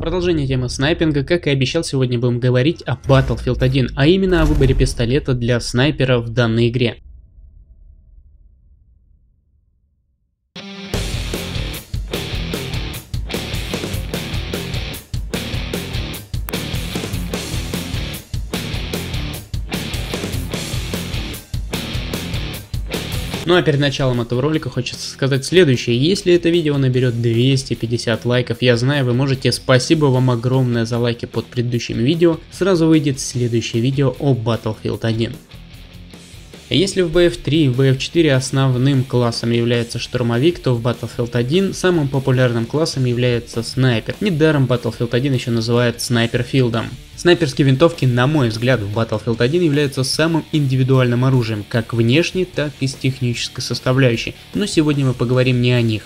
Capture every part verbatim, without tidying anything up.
Продолжение темы снайпинга. Как и обещал, сегодня будем говорить о Battlefield один, а именно о выборе пистолета для снайпера в данной игре. Ну а перед началом этого ролика хочется сказать следующее. Если это видео наберет двести пятьдесят лайков, я знаю, вы можете, спасибо вам огромное за лайки под предыдущим видео, сразу выйдет следующее видео о Battlefield один. Если в би эф три и в би эф четыре основным классом является штурмовик, то в Battlefield один самым популярным классом является снайпер. Недаром Battlefield один еще называют снайперфилдом. Снайперские винтовки, на мой взгляд, в Battlefield один являются самым индивидуальным оружием, как внешне, так и с технической составляющей, но сегодня мы поговорим не о них.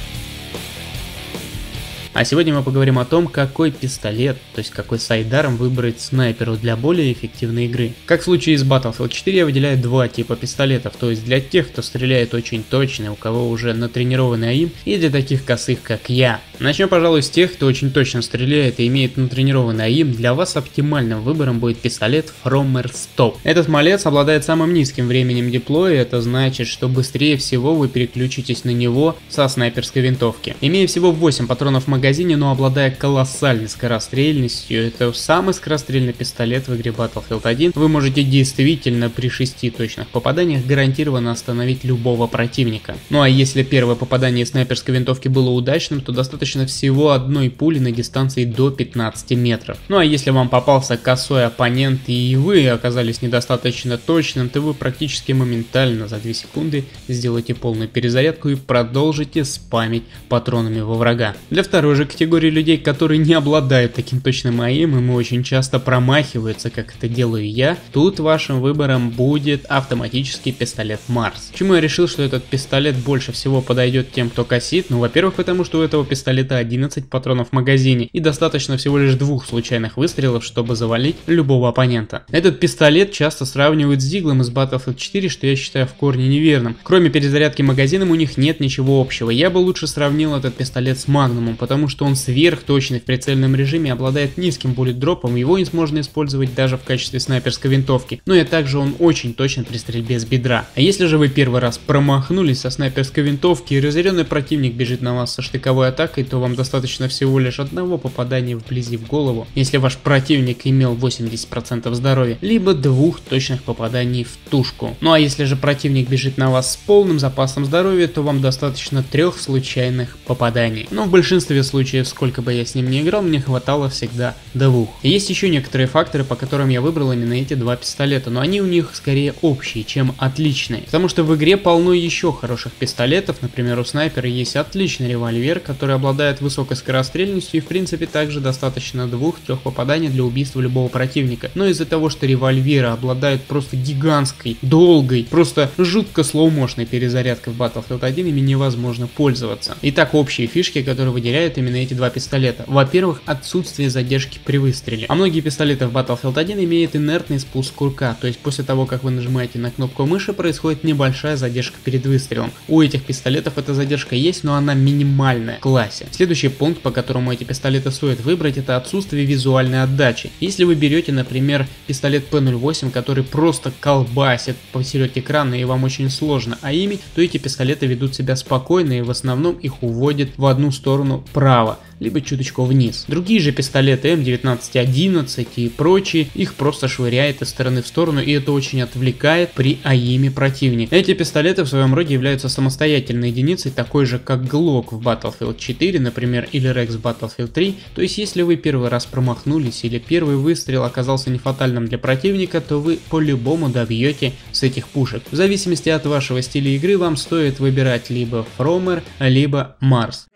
А сегодня мы поговорим о том, какой пистолет, то есть какой сайдарм выбрать снайперу для более эффективной игры. Как в случае с Battlefield четыре, я выделяю два типа пистолетов, то есть для тех, кто стреляет очень точно, у кого уже натренированный АИМ, и для таких косых, как я. Начнем, пожалуй, с тех, кто очень точно стреляет и имеет натренированный АИМ. Для вас оптимальным выбором будет пистолет Frommer Stop. Этот малец обладает самым низким временем деплоя, это значит, что быстрее всего вы переключитесь на него со снайперской винтовки. Имея всего восемь патронов в магазине, но обладая колоссальной скорострельностью, это самый скорострельный пистолет в игре Battlefield один, вы можете действительно при шести точных попаданиях гарантированно остановить любого противника. Ну а если первое попадание снайперской винтовки было удачным, то достаточно всего одной пули на дистанции до пятнадцати метров. Ну а если вам попался косой оппонент и вы оказались недостаточно точным, то вы практически моментально за две секунды сделаете полную перезарядку и продолжите спамить патронами во врага. Для второй же категории людей, которые не обладают таким точным АИМом и очень часто промахиваются, как это делаю я, тут вашим выбором будет автоматический пистолет Mars. Почему я решил, что этот пистолет больше всего подойдет тем, кто косит? Ну, во-первых, потому что у этого пистолета одиннадцать патронов в магазине и достаточно всего лишь двух случайных выстрелов, чтобы завалить любого оппонента. Этот пистолет часто сравнивают с Диглом из Battlefield четыре, что я считаю в корне неверным. Кроме перезарядки магазином у них нет ничего общего. Я бы лучше сравнил этот пистолет с Магнумом, потому что он сверхточный в прицельном режиме, обладает низким буллет-дропом, его можно использовать даже в качестве снайперской винтовки, но и также он очень точен при стрельбе с бедра. А если же вы первый раз промахнулись со снайперской винтовки и разъяренный противник бежит на вас со штыковой атакой, то вам достаточно всего лишь одного попадания вблизи в голову, если ваш противник имел восемьдесят процентов здоровья, либо двух точных попаданий в тушку. Ну а если же противник бежит на вас с полным запасом здоровья, то вам достаточно трех случайных попаданий. Но в большинстве случаев, сколько бы я с ним не играл, мне хватало всегда двух. И есть еще некоторые факторы, по которым я выбрал именно эти два пистолета, но они у них скорее общие, чем отличные. Потому что в игре полно еще хороших пистолетов, например, у снайпера есть отличный револьвер, который обладает высокой скорострельностью и в принципе также достаточно двух-трех попаданий для убийства любого противника. Но из-за того, что револьверы обладают просто гигантской, долгой, просто жутко слоумошной перезарядкой в Battlefield один, ими невозможно пользоваться. Итак, общие фишки, которые выделяют именно эти два пистолета. Во-первых, отсутствие задержки при выстреле. А многие пистолеты в Battlefield один имеют инертный спуск курка, то есть после того, как вы нажимаете на кнопку мыши, происходит небольшая задержка перед выстрелом. У этих пистолетов эта задержка есть, но она минимальная в классе. Следующий пункт, по которому эти пистолеты стоит выбрать, это отсутствие визуальной отдачи. Если вы берете, например, пистолет пэ ноль восемь, который просто колбасит посередине экрана и вам очень сложно аимить, то эти пистолеты ведут себя спокойно и в основном их уводят в одну сторону вправо, либо чуточку вниз. Другие же пистолеты эм девятнадцать одиннадцать и прочие, их просто швыряет из стороны в сторону, и это очень отвлекает при аиме противника. Эти пистолеты в своем роде являются самостоятельной единицей, такой же как Glock в Battlefield четыре, например, или Rex в Battlefield три, то есть если вы первый раз промахнулись или первый выстрел оказался не фатальным для противника, то вы по-любому добьете с этих пушек. В зависимости от вашего стиля игры вам стоит выбирать либо Frommer, либо Mars.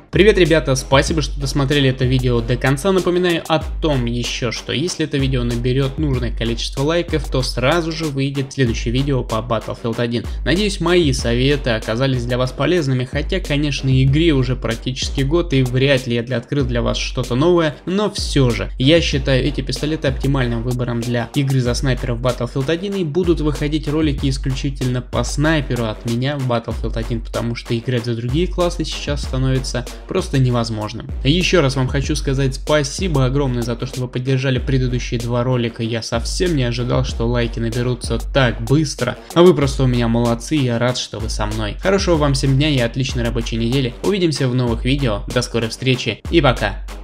Привет, ребята, спасибо, что досмотрели это видео до конца. Напоминаю о том еще, что если это видео наберет нужное количество лайков, то сразу же выйдет следующее видео по Battlefield один. Надеюсь, мои советы оказались для вас полезными, хотя, конечно, игре уже практически год и вряд ли я открыл для вас что-то новое, но все же, я считаю эти пистолеты оптимальным выбором для игры за снайпера в Battlefield один, и будут выходить ролики исключительно по снайперу от меня в Battlefield один, потому что играть за другие классы сейчас становится просто невозможным. Еще раз вам хочу сказать спасибо огромное за то, что вы поддержали предыдущие два ролика. Я совсем не ожидал, что лайки наберутся так быстро, а вы просто у меня молодцы, и я рад, что вы со мной. Хорошего вам всем дня и отличной рабочей недели. Увидимся в новых видео, до скорой встречи и пока!